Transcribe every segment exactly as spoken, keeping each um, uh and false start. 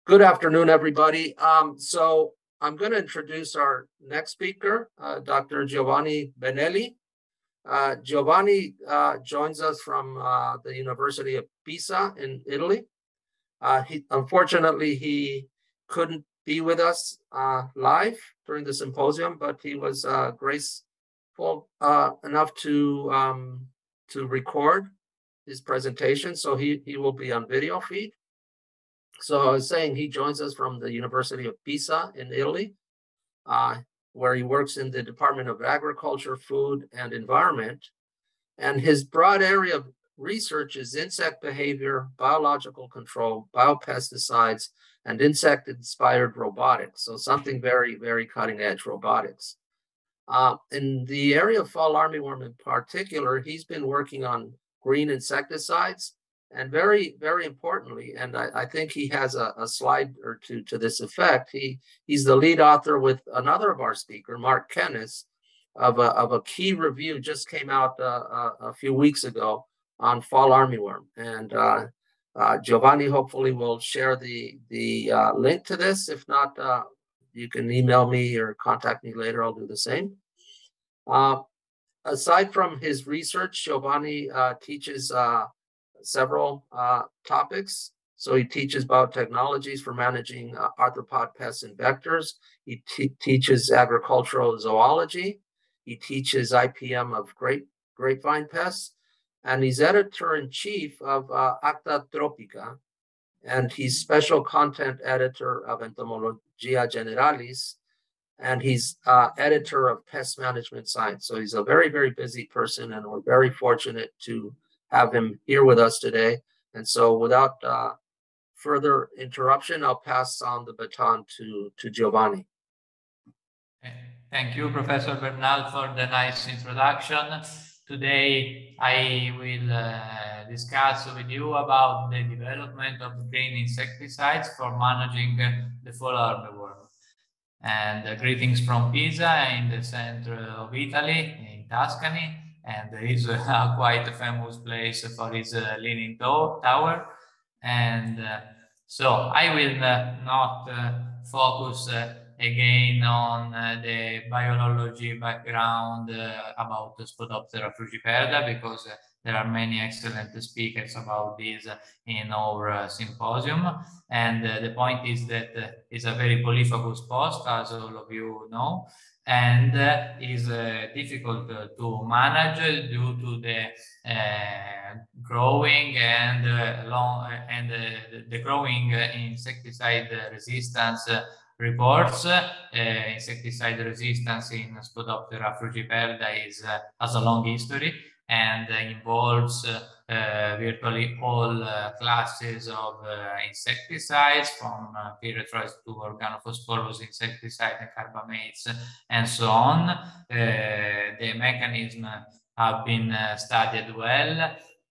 Good afternoon, everybody. Um, so I'm going to introduce our next speaker, uh, Doctor Giovanni Benelli. Uh, Giovanni uh, joins us from uh, the University of Pisa in Italy. Uh, he, unfortunately, he couldn't be with us uh, live during the symposium, but he was uh, graceful uh, enough to um, to record his presentation, so he, he will be on video feed. So I was saying he joins us from the University of Pisa in Italy, uh, where he works in the Department of Agriculture, Food, and Environment. And his broad area of research is insect behavior, biological control, biopesticides, and insect-inspired robotics. So something very, very cutting-edge robotics. Uh, in the area of fall armyworm in particular, he's been working on green insecticides. And very, very importantly, and I, I think he has a, a slide or two to this effect, he, he's the lead author with another of our speaker, Mark Kennis, of a, of a key review just came out uh, a, a few weeks ago on fall armyworm. And uh, uh, Giovanni hopefully will share the, the uh, link to this. If not, uh, you can email me or contact me later. I'll do the same. Uh, aside from his research, Giovanni uh, teaches uh, several uh, topics. So he teaches biotechnologies for managing uh, arthropod pests and vectors. He teaches agricultural zoology. He teaches I P M of grape grapevine pests. And he's editor-in-chief of uh, Acta Tropica. And he's special content editor of Entomologia Generalis. And he's uh, editor of Pest Management Science. So he's a very, very busy person, and we're very fortunate to have him here with us today. And so without uh, further interruption, I'll pass on the baton to, to Giovanni. Thank you, Professor Bernal, for the nice introduction. Today, I will uh, discuss with you about the development of green insecticides for managing the fall armyworm. And uh, greetings from Pisa in the center of Italy, in Tuscany. And is uh, quite a famous place for its uh, leaning to tower. And uh, so I will uh, not uh, focus uh, again on uh, the biology background uh, about Spodoptera frugiperda, because uh, there are many excellent speakers about this uh, in our uh, symposium. And uh, the point is that uh, it's a very polyphagous post, as all of you know, and uh, is uh, difficult uh, to manage due to the uh, growing and uh, long uh, and uh, the growing uh, insecticide resistance uh, reports. Uh, insecticide resistance in Spodoptera frugiperda is uh, has a long history and uh, involves uh, uh, virtually all uh, classes of uh, insecticides, from uh, pyrethroids to organophosphorus insecticide and carbamates and so on. Uh, the mechanism have been uh, studied well.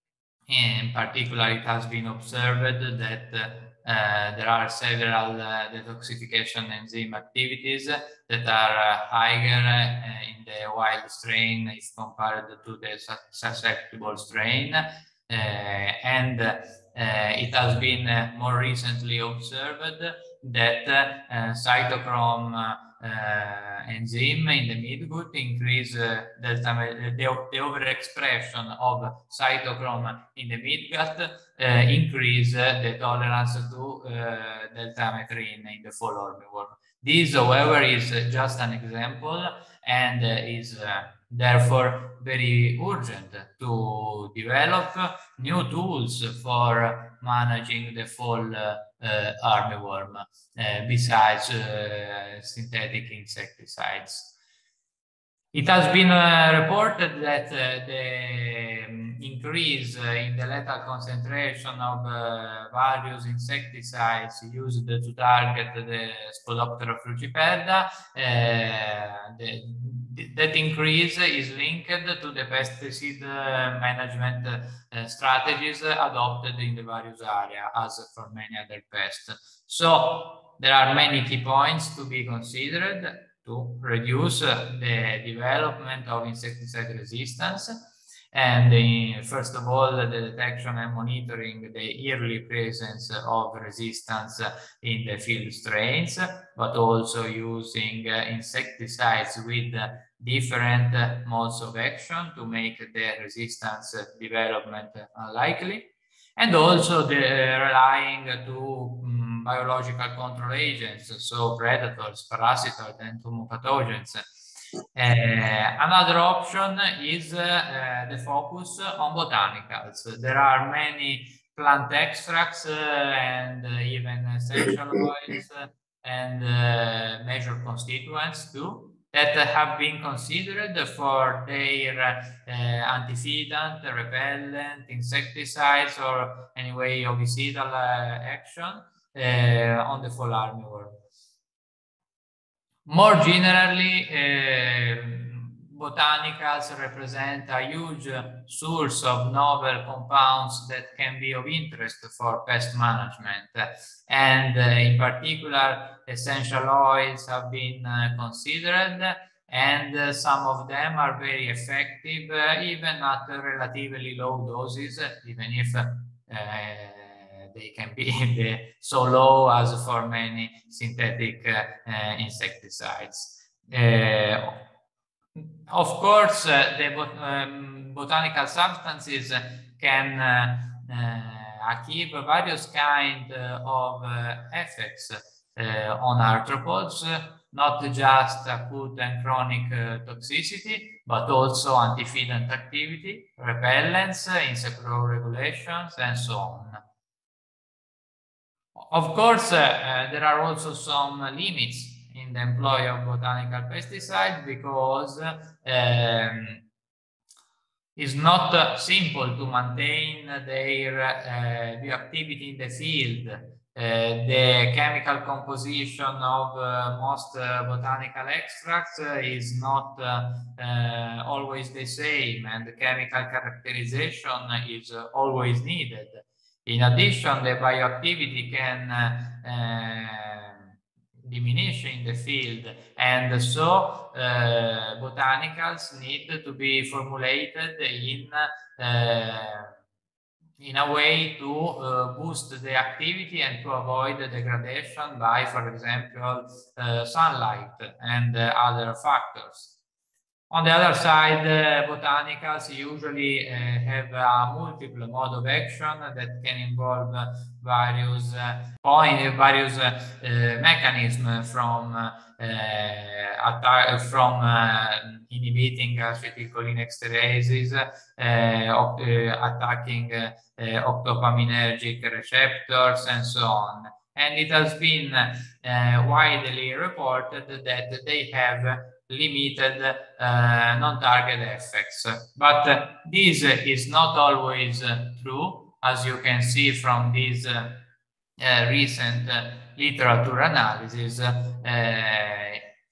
In particular, it has been observed that uh, uh, there are several uh, detoxification enzyme activities that are uh, higher uh, in the wild strain if compared to the susceptible strain. Uh, and uh, it has been uh, more recently observed that uh, cytochrome uh, enzyme in the midgut increase uh, delta, the, the overexpression of cytochrome in the midgut uh, increase uh, the tolerance to uh, deltamethrine in the fall armyworm. This, however, is uh, just an example, and uh, is uh, therefore very urgent to develop new tools for managing the fall uh, uh, armyworm uh, besides uh, synthetic insecticides. It has been uh, reported that uh, the um, increase uh, in the lethal concentration of uh, various insecticides used to target the Spodoptera frugiperda, uh, the, the, that increase is linked to the pesticide uh, management uh, strategies adopted in the various areas, as for many other pests. So there are many key points to be considered to reduce uh, the development of insecticide resistance. Uh, And in, first of all, the detection and monitoring the early presence of resistance in the field strains, but also using uh, insecticides with uh, different uh, modes of action to make the resistance uh, development unlikely. And also the, uh, relying to um, biological control agents, so predators, parasitoids, and entomopathogens. Uh, another option is uh, uh, the focus on botanicals. There are many plant extracts uh, and uh, even essential oils uh, and uh, major constituents too that have been considered for their uh, antiphedant, repellent, insecticides, or anyway ovicidal uh, action uh, on the fall armyworm. More generally, uh, botanicals represent a huge source of novel compounds that can be of interest for pest management. And uh, in particular, essential oils have been uh, considered, and uh, some of them are very effective, uh, even at relatively low doses, even if uh, they can be the, so low as for many synthetic uh, uh, insecticides. Uh, of course, uh, the bot um, botanical substances can uh, uh, achieve various kinds of uh, effects uh, on arthropods, not just acute and chronic uh, toxicity, but also antiphedant activity, repellents, insect growth regulations, and so on. Of course, uh, uh, there are also some limits in the employ of botanical pesticides because um, it's not uh, simple to maintain their uh, bioactivity in the field. Uh, the chemical composition of uh, most uh, botanical extracts uh, is not uh, uh, always the same, and the chemical characterization is uh, always needed. In addition, the bioactivity can uh, uh, diminish in the field, and so uh, botanicals need to be formulated in uh, in a way to uh, boost the activity and to avoid the degradation by, for example, uh, sunlight and uh, other factors. On the other side, uh, botanicals usually uh, have a multiple mode of action that can involve uh, various uh, point, various uh, uh, mechanisms from uh, attack, from uh, inhibiting acetylcholineesterases, uh, uh, attacking uh, uh, octopaminergic receptors, and so on. And it has been uh, widely reported that they have limited uh, non-target effects. But uh, this is not always uh, true, as you can see from this uh, uh, recent uh, literature analysis. Uh,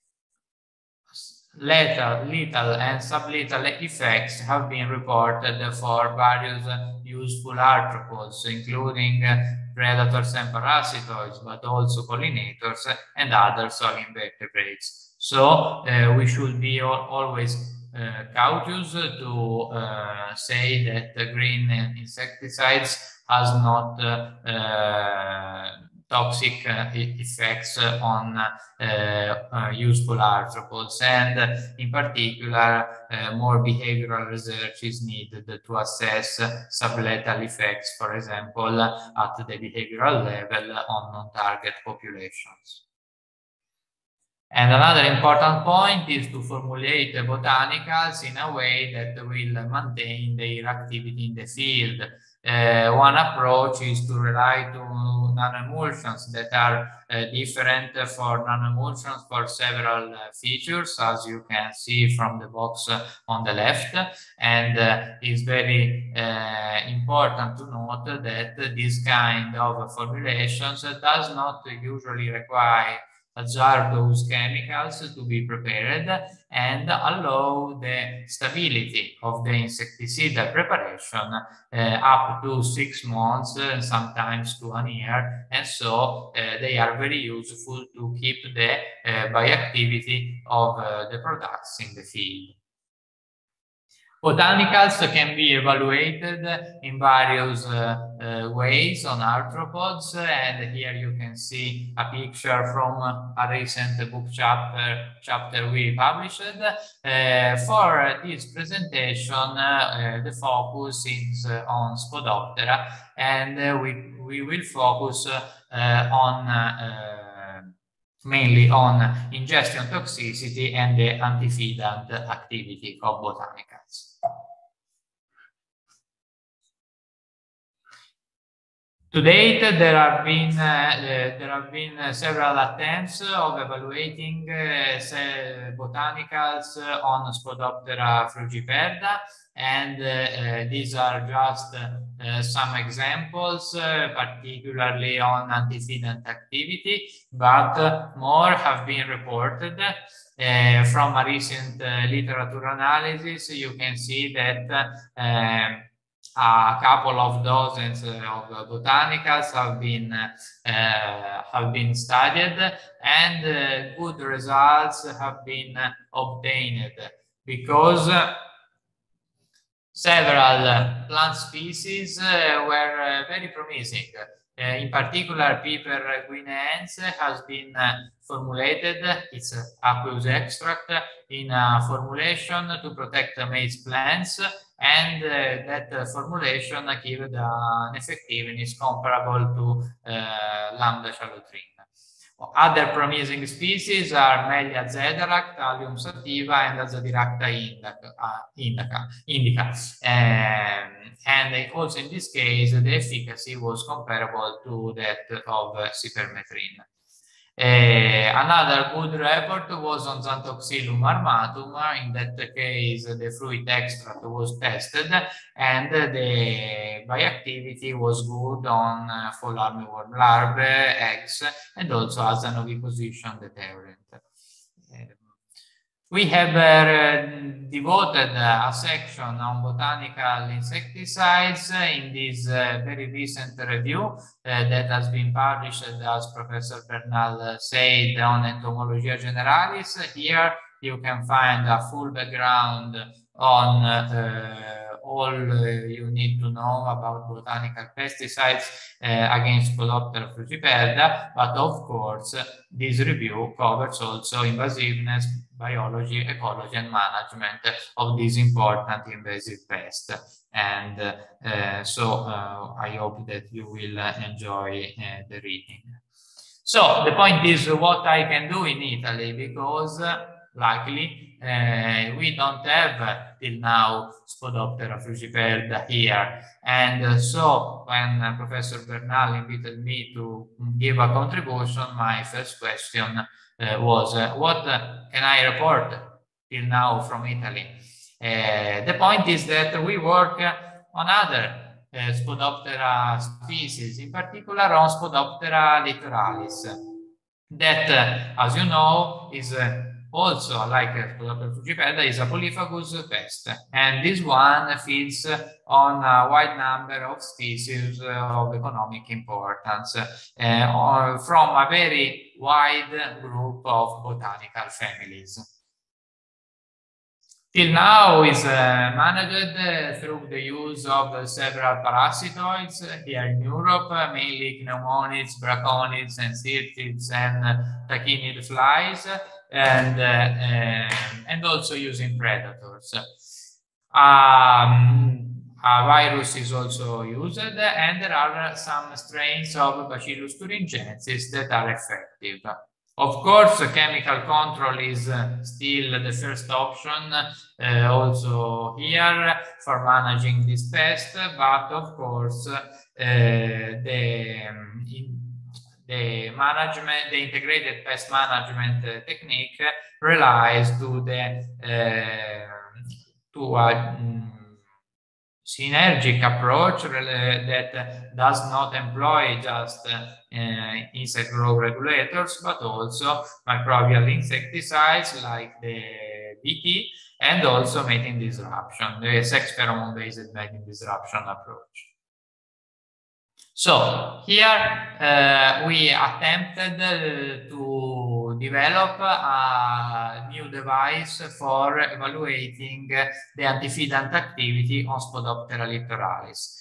lethal, lethal and sublethal effects have been reported for various uh, useful arthropods, including uh, predators and parasitoids, but also pollinators and other soil invertebrates. So uh, we should be al always uh, cautious to uh, say that the green insecticides has not uh, uh, toxic uh, effects on uh, uh, useful arthropods, and in particular uh, more behavioral research is needed to assess sublethal effects, for example, at the behavioral level on non-target populations. And another important point is to formulate the botanicals in a way that will maintain their activity in the field. Uh, one approach is to rely to nanoemulsions that are uh, different for nanoemulsions for several uh, features, as you can see from the box uh, on the left. And uh, it's very uh, important to note that this kind of formulations does not usually require hazardous chemicals to be prepared and allow the stability of the insecticide preparation uh, up to six months, uh, sometimes to one year, and so uh, they are very useful to keep the uh, bioactivity of uh, the products in the field. Botanicals can be evaluated in various uh, uh, ways on arthropods, and here you can see a picture from a recent book chapter chapter we published. Uh, for this presentation, uh, the focus is uh, on Spodoptera, and uh, we, we will focus uh, on uh, mainly on ingestion toxicity and the antifeedant activity of botanicals. To date, there have been uh, there have been uh, several attempts of evaluating uh, botanicals on Spodoptera frugiperda, and uh, uh, these are just uh, some examples, uh, particularly on antifeedant activity, but uh, more have been reported. Uh, from a recent uh, literature analysis, you can see that uh, a couple of dozens of botanicals have been uh, have been studied, and uh, good results have been obtained because several plant species uh, were uh, very promising. Uh, in particular, Piper guineense has been uh, formulated, its aqueous extract, in a formulation to protect maize plants, and uh, that uh, formulation gave an effectiveness comparable to uh, Lambda chalotrine. Other promising species are Melia zederact, Allium sativa, and Azadiracta indica. indica. Um, and also in this case, the efficacy was comparable to that of uh, cypermethrin. Uh, another good report was on Xanthoxylum armatum. In that case, the fruit extract was tested, and the bioactivity was good on uh, fall armyworm larvae, eggs, and also as an oviposition deterrent. Uh, we have uh, devoted uh, a section on botanical insecticides in this uh, very recent review uh, that has been published, as Professor Bernal said, on Entomologia Generalis. Here you can find a full background on uh, all uh, you need to know about botanical pesticides uh, against Spodoptera frugiperda, but of course this review covers also invasiveness, biology, ecology, and management of this important invasive pest. And uh, uh, so uh, I hope that you will uh, enjoy uh, the reading. So the point is what I can do in Italy, because uh, luckily uh, we don't have uh, till now Spodoptera frugiperda here. And uh, so when uh, Professor Bernal invited me to give a contribution, my first question Uh, was uh, what uh, can I report till now from Italy? Uh, the point is that we work uh, on other uh, Spodoptera species, in particular on Spodoptera litoralis, that, uh, as you know, is uh, also, like uh, Spodoptera frugiperda, is a polyphagous pest, and this one feeds on a wide number of species uh, of economic importance uh, or from a very wide group of botanical families. Till now is uh, managed uh, through the use of uh, several parasitoids uh, here in Europe, uh, mainly pneumonids, braconids, and syrtids, and uh, tachinid flies, and, uh, uh, and also using predators. Um, A virus is also used, and there are some strains of Bacillus thuringiensis that are effective. Of course, chemical control is uh, still the first option uh, also here for managing this pest, but of course uh, the, um, in, the management, the integrated pest management uh, technique relies to the uh, to a um, synergic approach that does not employ just uh, insect growth regulators, but also microbial insecticides like the B T, and also mating disruption, the sex pheromone-based mating disruption approach. So here uh, we attempted uh, to develop a new device for evaluating the antefidant activity on Spodoptera littoralis.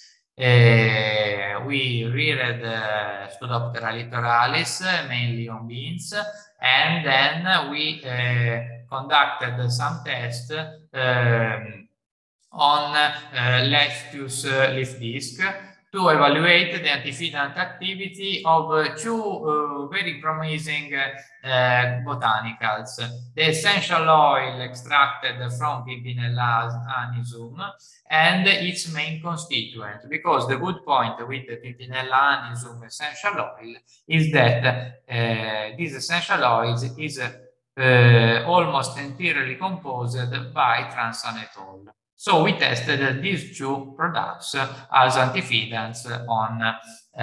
Uh, we reared uh, Spodoptera littoralis uh, mainly on beans, and then we uh, conducted some tests um, on uh, Lechtius uh, leaf disc to evaluate the antefidant activity of uh, two uh, very promising uh, uh, botanicals. The essential oil extracted from Pimpinella anisum and its main constituent, because the good point with the Pimpinella anisum essential oil is that uh, this essential oil is uh, almost entirely composed by transanetol. So we tested these two products as antefidants on uh,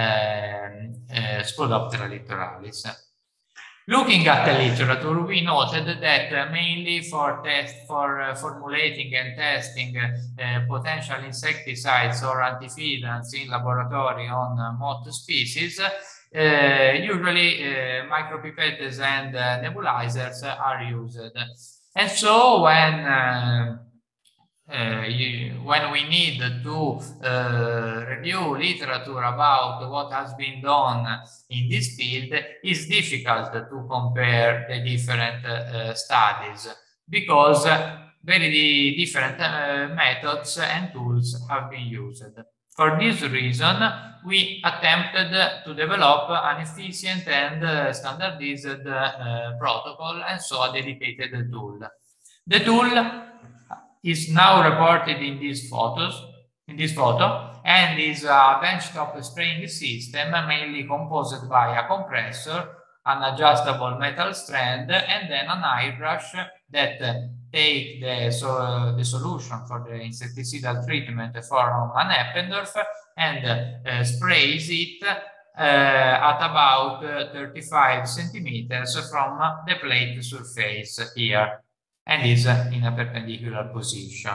uh, Spodoptera littoralis. Looking at the literature, we noted that uh, mainly for test for uh, formulating and testing uh, potential insecticides or antefidants in laboratory on uh, moth species, uh, usually uh, micropipettes and uh, nebulizers are used. And so when uh, Uh, you, when we need to uh, review literature about what has been done in this field, it's difficult to compare the different uh, studies, because very different uh, methods and tools have been used. For this reason, we attempted to develop an efficient and uh, standardized uh, protocol, and so a dedicated tool. The tool is now reported in these photos, in this photo, and is a benchtop spraying system mainly composed by a compressor, an adjustable metal strand, and then an airbrush that uh, take the, so, the solution for the insecticidal treatment from an Eppendorf and uh, sprays it uh, at about uh, thirty-five centimeters from the plate surface here, and is in a perpendicular position.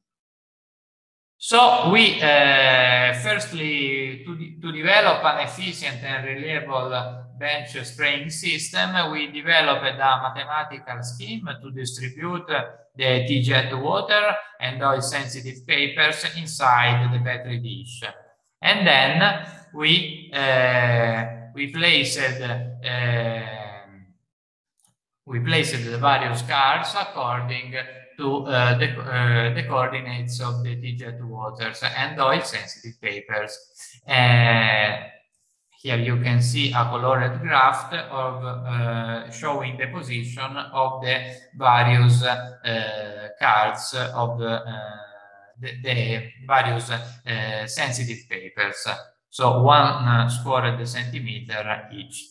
So we uh, firstly, to, de to develop an efficient and reliable bench spraying system, we developed a mathematical scheme to distribute the T-jet water and oil sensitive papers inside the Petri dish. And then we, uh, we placed uh, We placed the various cards according to uh, the, uh, the coordinates of the T-jet waters and oil-sensitive papers. Uh, here you can see a colored graph of uh, showing the position of the various uh, cards of the, uh, the, the various uh, sensitive papers. So one uh, squared centimeter each.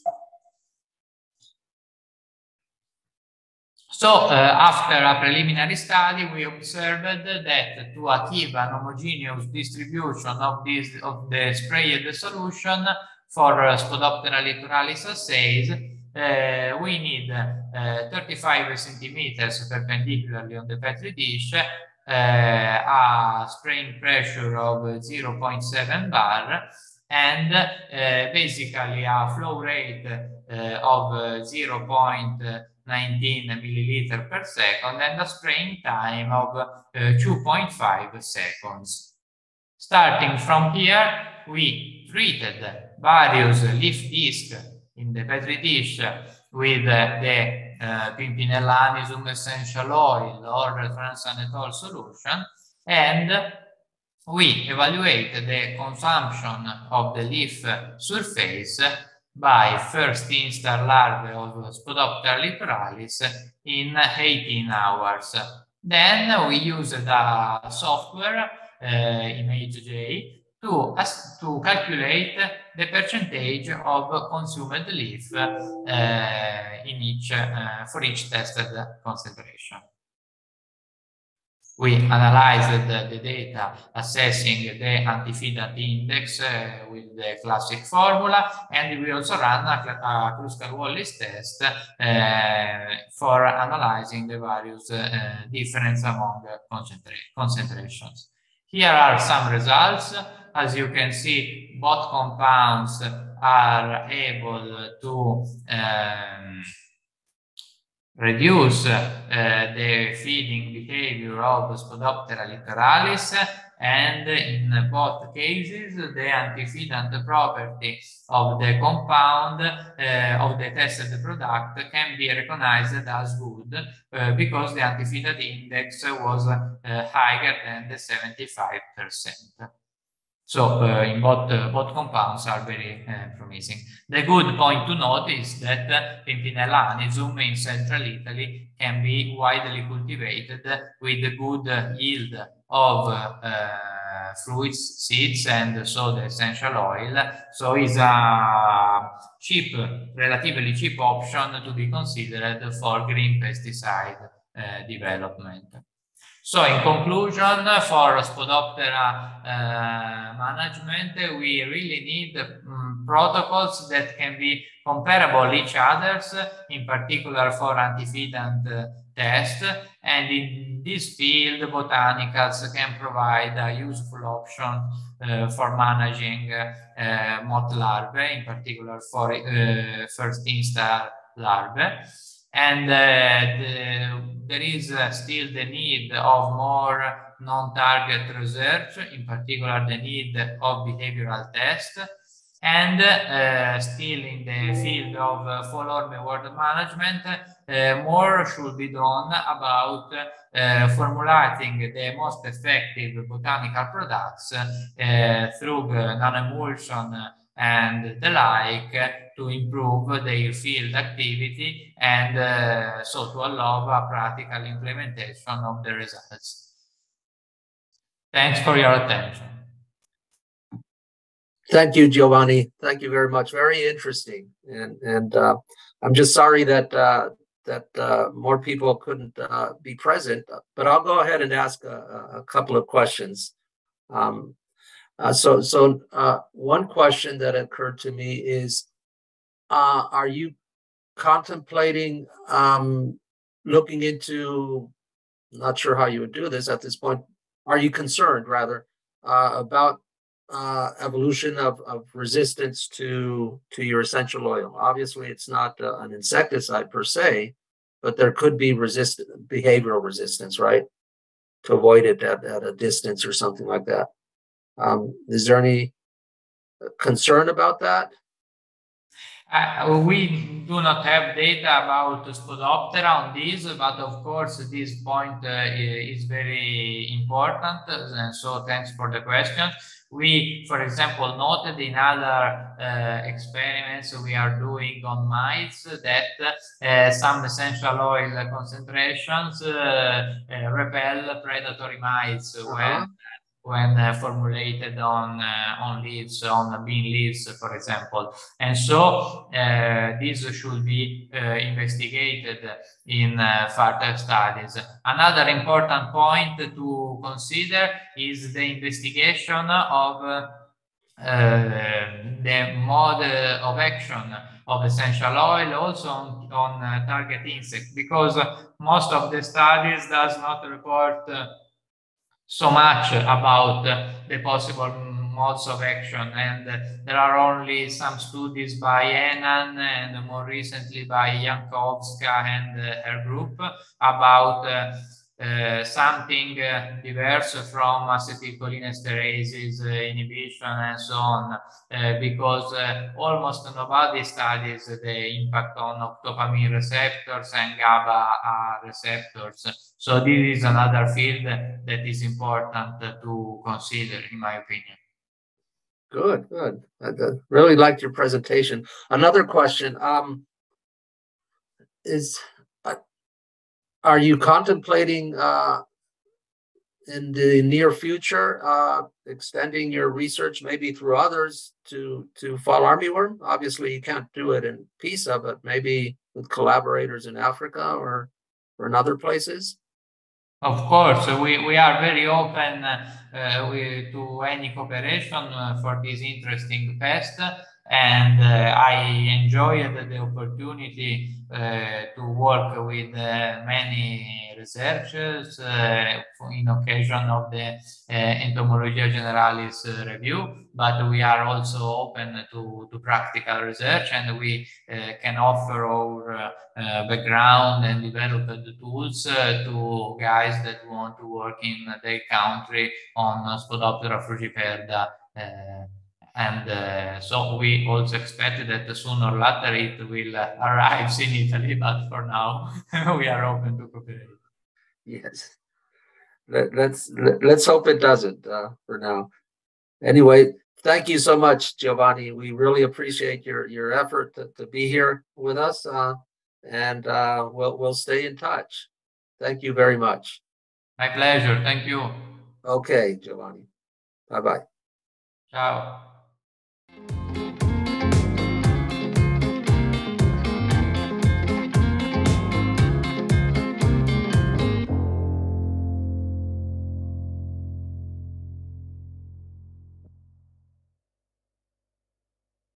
So, uh, after a preliminary study, we observed that to achieve an homogeneous distribution of, this, of the sprayed solution for uh, Spodoptera littoralis assays, uh, we need uh, thirty-five centimeters perpendicularly on the Petri dish, uh, a spraying pressure of zero point seven bar, and uh, basically a flow rate uh, of uh, zero point nineteen milliliter per second and a spraying time of uh, two point five seconds. Starting from here, we treated various leaf discs in the Petri dish with uh, the uh, Pimpinella anisum essential oil or transanetol solution, and we evaluate the consumption of the leaf surface by first instar larvae of Spodoptera littoralis in eighteen hours. Then we used a software, uh, ImageJ, to, as, to calculate the percentage of consumed leaf uh, in each, uh, for each tested concentration. We analyzed the, the data assessing the antefidant index uh, with the classic formula, and we also ran a, a Kruskal-Wallis test uh, for analyzing the various uh, difference among concentra concentrations. Here are some results. As you can see, both compounds are able to um, reduce uh, the feeding behavior of Spodoptera littoralis, and in both cases, the antioxidant property of the compound uh, of the tested product can be recognized as good uh, because the antioxidant index was uh, higher than the seventy-five percent. So uh, in both, uh, both compounds are very uh, promising. The good point to note is that uh, Pimpinella anisum in central Italy can be widely cultivated with a good uh, yield of uh, fruits, seeds, and so the essential oil. So it's a cheap, relatively cheap option to be considered for green pesticide uh, development. So in conclusion, for Spodoptera uh, management, we really need um, protocols that can be comparable each others, in particular for antioxidant uh, test. And in this field, botanicals can provide a useful option uh, for managing uh, moth larvae, in particular for uh, first instar larvae. And uh, the, there is uh, still the need of more non-target research, in particular the need of behavioral tests. And uh, still in the field of uh, fall-army word management, uh, more should be done about uh, formulating the most effective botanical products uh, through nanoemulsion and the like to improve their field activity and uh, so to allow a practical implementation of the results. Thanks for your attention. Thank you, Giovanni. Thank you very much. Very interesting. And and uh, I'm just sorry that uh, that uh, more people couldn't uh, be present, but I'll go ahead and ask a, a couple of questions. Um, uh, so so uh, one question that occurred to me is, uh, are you contemplating um, looking into, not sure how you would do this at this point, are you concerned rather uh, about uh, evolution of, of resistance to to your essential oil? Obviously, it's not uh, an insecticide per se, but there could be resist behavioral resistance, right? To avoid it at, at a distance or something like that. Um, is there any concern about that? Uh, we do not have data about Spodoptera on this, but of course this point uh, is very important, and so thanks for the question. We, for example, noted in other uh, experiments we are doing on mice that uh, some essential oil concentrations uh, uh, repel predatory mice uh-huh. when when uh, formulated on uh, on leaves, on bean leaves, for example. And so uh, this should be uh, investigated in uh, further studies. Another important point to consider is the investigation of uh, uh, the mode of action of essential oil also on, on uh, target insect, because most of the studies does not report uh, so much about uh, the possible modes of action, and uh, there are only some studies by Enan and more recently by Jankowska and uh, her group about uh, uh, something uh, diverse from acetylcholinesterases uh, inhibition and so on, uh, because uh, almost nobody studies the impact on octopamine receptors and GABA uh, receptors. So this is another field that is important to consider, in my opinion. Good, good. I, I really liked your presentation. Another question um, is, uh, are you contemplating uh, in the near future uh, extending your research maybe through others to, to fall armyworm? Obviously, you can't do it in Pisa, but maybe with collaborators in Africa or, or in other places? Of course, we, we are very open uh, we, to any cooperation uh, for this interesting pest. and uh, I enjoyed the opportunity uh, to work with uh, many researchers uh, in occasion of the uh, Entomologia Generalis uh, review, but we are also open to, to practical research, and we uh, can offer our uh, uh, background and develop the tools uh, to guys that want to work in their country on uh, Spodoptera frugiperda. Uh, and uh, so we also expect that sooner or later it will uh, arrive in Italy, but for now we are open to cooperate. Yes. Let, let's let, let's hope it doesn't uh, for now. Anyway, thank you so much, Giovanni. We really appreciate your your effort to, to be here with us, uh, and uh, we'll we'll stay in touch. Thank you very much. My pleasure. Thank you. Okay, Giovanni. Bye bye. Ciao.